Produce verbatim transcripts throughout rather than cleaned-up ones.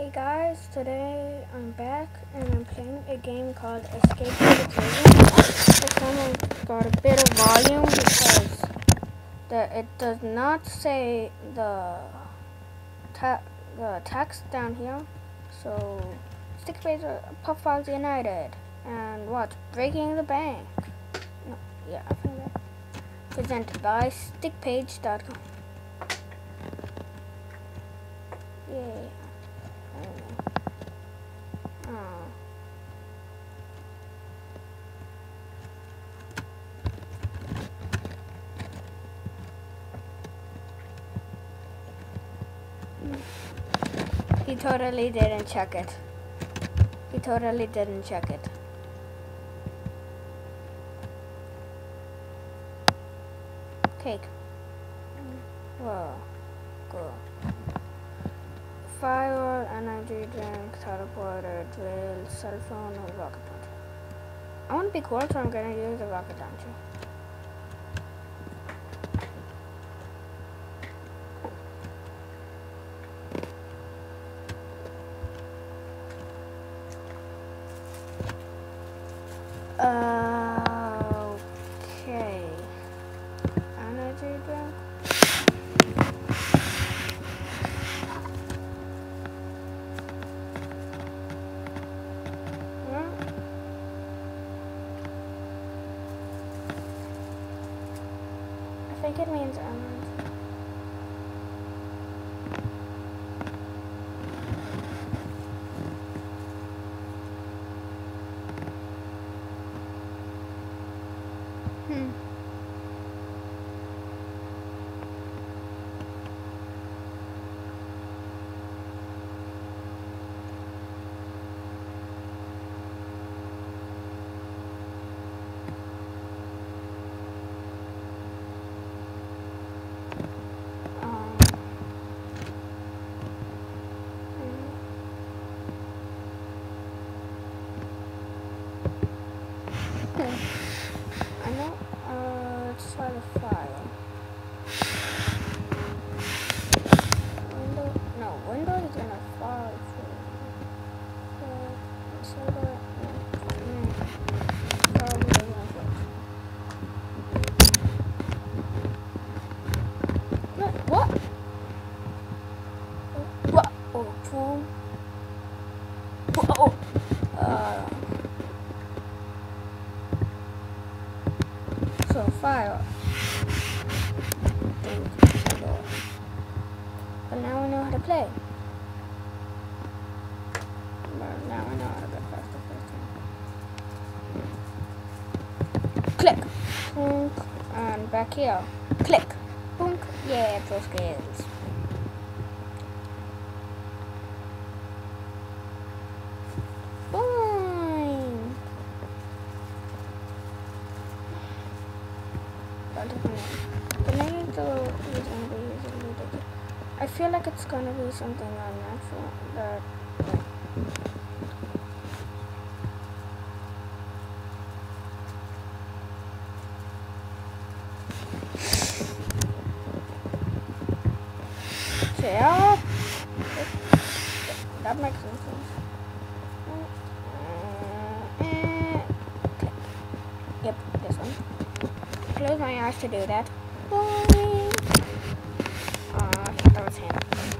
Hey guys, today I'm back and I'm playing a game called Escape from the Prison. This time I've got a bit of volume because the, it does not say the, ta the text down here. So, stick page Puff Files United and what? Breaking the Bank. No, yeah, I think that. Presented by stick page dot com. Yay. Oh. He totally didn't check it. He totally didn't check it. Cake. Whoa. Cool. Fire, energy drink, teleporter, drill, cell phone, or rocket launcher. I want to be cool, so I'm gonna use the rocket launcher. Uh, okay. Energy drink. I think it means emerald. Hmm. I know, uh, let's try the fire. Window, no, window is gonna fall through. Uh, so that, mm, probably doesn't work. No, what? What? Oh, boom. Oh, uh, so fire. But now we know how to play. But now I know how to get past the first time. Click. Boom. And back here. Click. Boom. Yeah, pro skills. Boom. But now you to use unbelievable. I feel like it's gonna be something unnatural that yeah. That makes some sense. Uh, okay. Yep, this one. Close my eyes to do that. Boing. Uh, I thought that was him.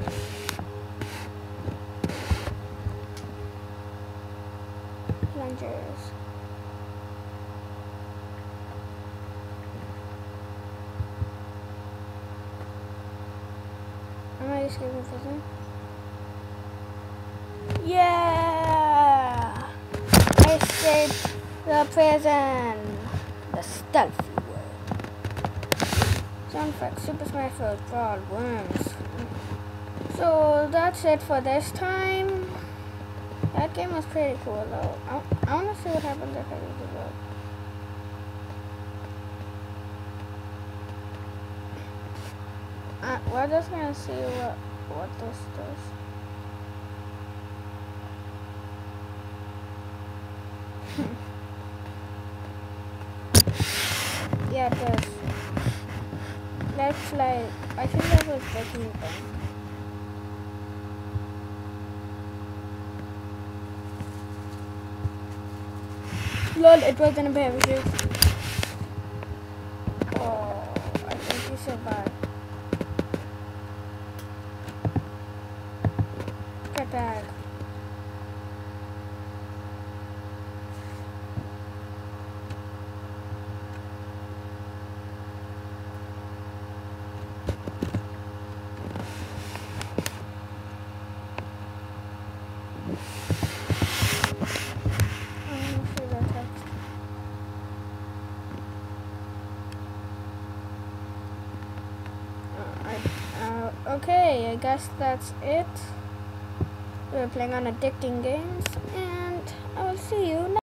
Plungers. Am I escaping prison? Yeah! I escaped the prison! The stealthy way. Sound effects, Super Smash Bros. Brawl, worms. So that's it for this time. That game was pretty cool though. I, I want to see what happens if I use the road. Uh, we're just gonna see what what this does. Yeah, it does. Let's like, I think that was breaking the bank. Lol, it wasn't a parachute. Oh, I think you survived. Get back. Okay, I guess that's it. We're playing on addicting games, and I will see you next time.